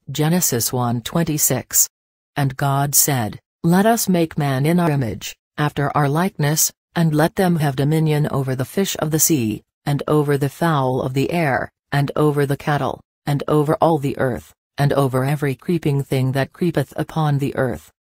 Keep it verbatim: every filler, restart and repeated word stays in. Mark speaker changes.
Speaker 1: Genesis one twenty-six. And God said, Let us make man in our image, after our likeness, and let them have dominion over the fish of the sea, and over the fowl of the air, and over the cattle, and over all the earth, and over every creeping thing that creepeth upon the earth.